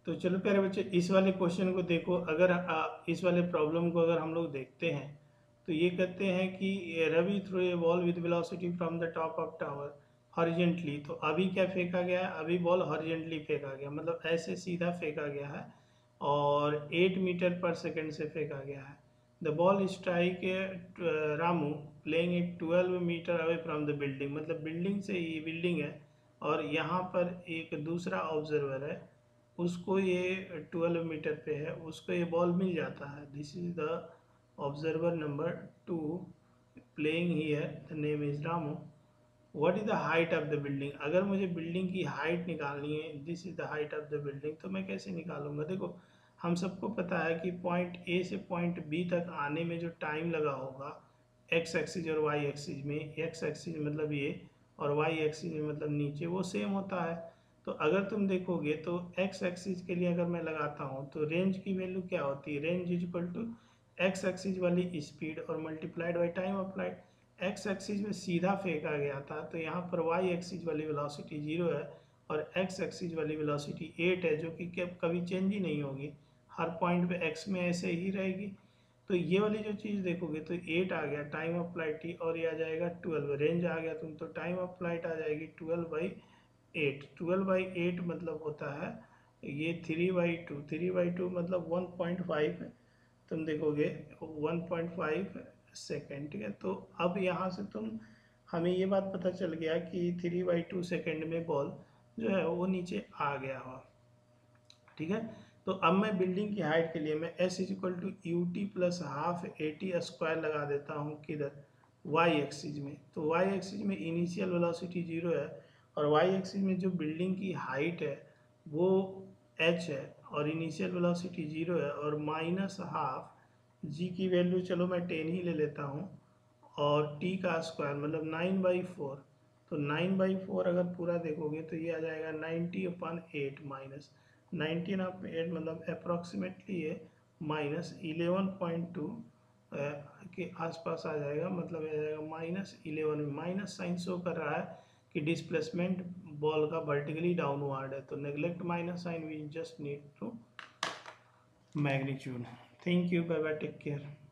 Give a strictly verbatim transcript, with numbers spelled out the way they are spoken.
तो चलो प्यारे बच्चे, इस वाले क्वेश्चन को देखो। अगर आ, इस वाले प्रॉब्लम को अगर हम लोग देखते हैं तो ये कहते हैं कि Ravi throw a ball with velocity from the top of tower horizontally. तो अभी क्या फेंका गया है? अभी बॉल हॉरिजेंटली फेंका गया, मतलब ऐसे सीधा फेंका गया है और एट मीटर पर सेकेंड से फेंका गया है। The ball strike Ramu playing it twelve metre away from the building, मतलब बिल्डिंग से, ये बिल्डिंग है और यहाँ पर एक दूसरा ऑब्जर्वर है, उसको ये ट्वेल्व मीटर पे है, उसको ये बॉल मिल जाता है। This is the observer number two playing here, the name is Ramu. What is the height of the building? अगर मुझे बिल्डिंग की हाइट निकालनी है, this is the height of the building, तो मैं कैसे निकालूंगा? देखो, हम सबको पता है कि पॉइंट ए से पॉइंट बी तक आने में जो टाइम लगा होगा, एक्स एक्सिस और वाई एक्सिस में, एक्स एक्सिस मतलब ये और वाई एक्सिस में मतलब नीचे, वो सेम होता है। तो अगर तुम देखोगे तो एक्स एक्सिस के लिए अगर मैं लगाता हूँ तो रेंज की वैल्यू क्या होती है? Range is equal to X axis वाली स्पीड और multiplied by time applied. X axis में सीधा फेंका गया था तो यहाँ पर वाई एक्सिस वाली वेलोसिटी जीरो है और एक्स एक्सिस वाली वेलोसिटी एट है, जो कि कभी चेंज ही नहीं होगी, हर पॉइंट पे एक्स में ऐसे ही रहेगी। तो ये वाली जो चीज़ देखोगे तो एट आ गया टाइम ऑफ फ्लाइट टी, और ये आ जाएगा ट्वेल्व, रेंज आ गया तुम, तो टाइम ऑफ फ्लाइट आ जाएगी twelve by eight. Twelve by eight मतलब होता है ये three by two, three by two मतलब वन पॉइंट फाइव, तुम देखोगे वन पॉइंट फाइव सेकेंड, ठीक है। तो अब यहाँ से तुम, हमें ये बात पता चल गया कि थ्री बाई टू सेकेंड में बॉल जो है वो नीचे आ गया हो, ठीक है। तो अब मैं बिल्डिंग की हाइट के लिए मैं S is equal to U T plus half A T square लगा देता हूँ, किधर? वाई एक्सिस में। तो वाई एक्सिस में इनिशियल वेलोसिटी जीरो है और वाई एक्सिस में जो बिल्डिंग की हाइट है वो एच है और इनिशियल वेलोसिटी जीरो है, और माइनस हाफ जी की वैल्यू चलो मैं टेन ही ले लेता हूँ, और टी का स्क्वायर मतलब नाइन बाई फोर। तो नाइन बाई फोर अगर पूरा देखोगे तो ये आ जाएगा ninety upon eight, minus nineteen of eight मतलब अप्रॉक्सीमेटली ये माइनस इलेवन पॉइंट टू के आसपास आ जाएगा, मतलब आ जाएगा माइनस इलेवन में। माइनस साइन शो कर रहा है कि डिस्प्लेसमेंट बॉल का वर्टिकली डाउनवर्ड है, तो neglect minus sign, we just need to magnitude. Thank you, bye bye, take care.